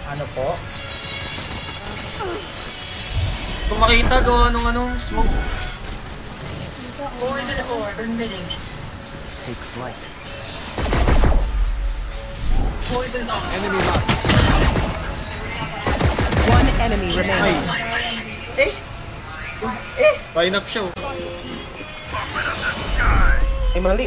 Ano po? Kung makita, gawa nung anong smoke. Poison orb emitting. Take flight. Poison's off. Enemy mark. One enemy remaining. Nice. Line up siya. Ay, mali.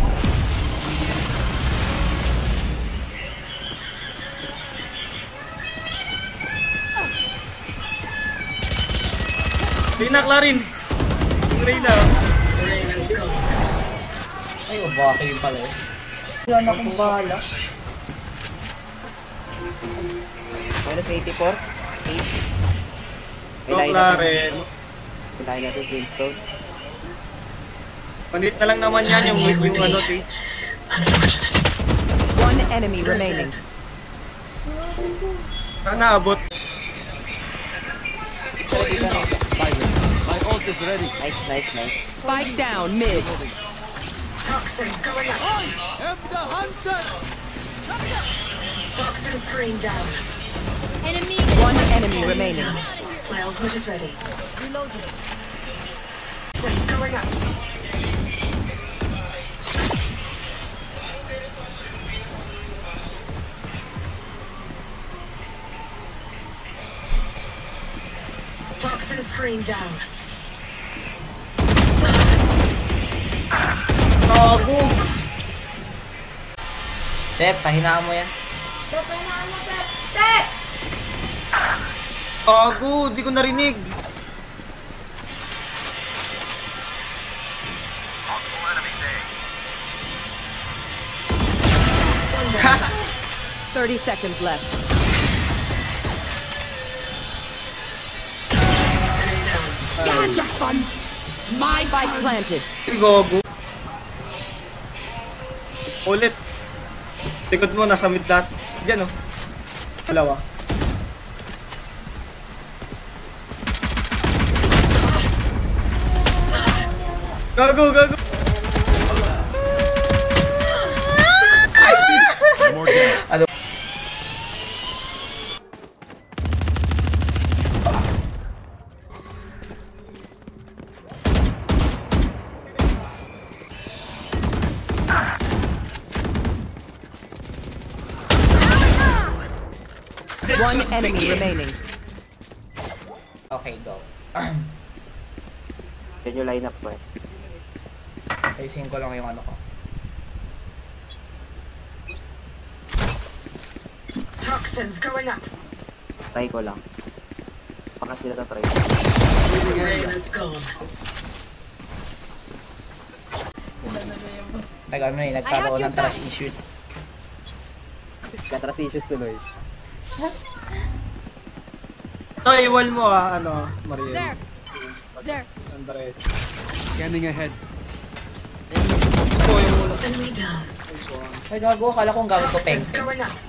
Reyna, Clarins! Yung Reyna. Reyna's gone. Ay, obake yun pala eh. Wala na akong bahala. Minus 84. 8. Go, Claren. Kailangan natin Brimstone. Pandit na lang naman yan yung ano, Sage. One enemy remaining. Saan naabot? My ult is ready. Nice. Spike down mid. Toxins going up. I am the hunter. Toxin screen down. One enemy remaining. My ultimate is ready. Reloading. Toxins going up. Toxin screen down. Gago! Tep, pahinaan mo yan. Gago! Di ko narinig. Ha! 30 seconds left. Gotcha fun. My spike planted. Gago. Ulit. Likod mo, nasa mid lahat. Diyan oh. Dalawa. Gago! More damage. One enemy remaining. Okay, go. Yan yung lineup ko eh. Ayusin ko lang yung ano ko. Toxins going up. Try ko lang. Baka sila na try. Reyna's gone. Nagkaroon ng trust issues. Katras issues tuloy. Ito, iwal mo ano, Mariel. There. Andre. Scanning ahead. Ito, yung ulo. Enemy down. Ay, gago. Akala kong gawin ko peng. Toxins going up.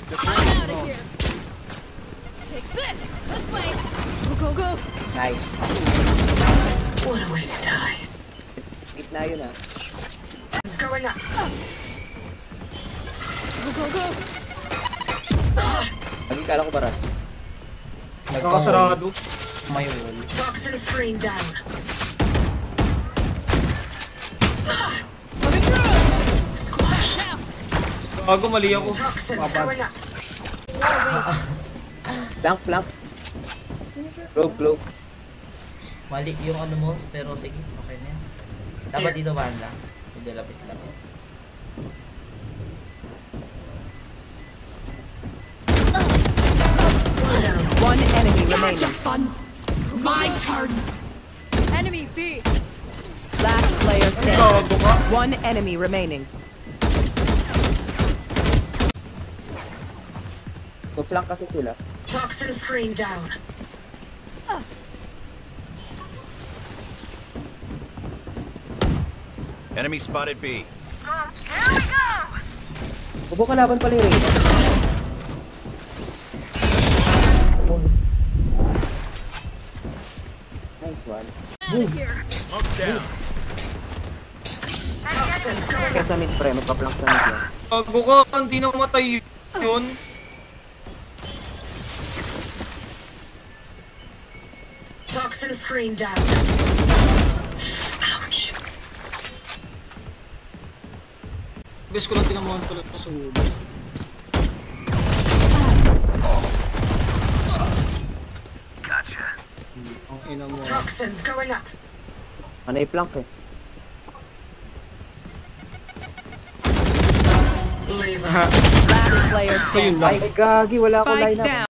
Go. Nice. What a way to die. Gitna yun ah. It's going up. Go. Lagi kala ko para. Nakakasarado. May wall. Toxin screen down. Squash. Gago, mali ako. Toxins Papan. going up. Flank. Globe. Mali yung ano mo, pero sige, okay na yan. Dapat dito banda. Medyo lapit lang. One enemy remaining. Fun. My turn. Enemy B. Last player standing. Gago ka. One enemy remaining. So flank kasi sila. Toxin screen down. Enemy spotted B. Bubo kalaban pala yung Reyna. Nice one. Smoke down. Toxins going Kaya up. sa mid pre, magpa-flank sa mid yan. Gago ka, hindi na matay yun. Toxin screen down. Ouch. Bes ko lang tinamuhan pala pa sa ulo. Gotcha. Ang ina mo. Toxins going up. Ano i-plank eh. Leave us. Last player standing. Ay, gagi, wala akong Spike line up. down.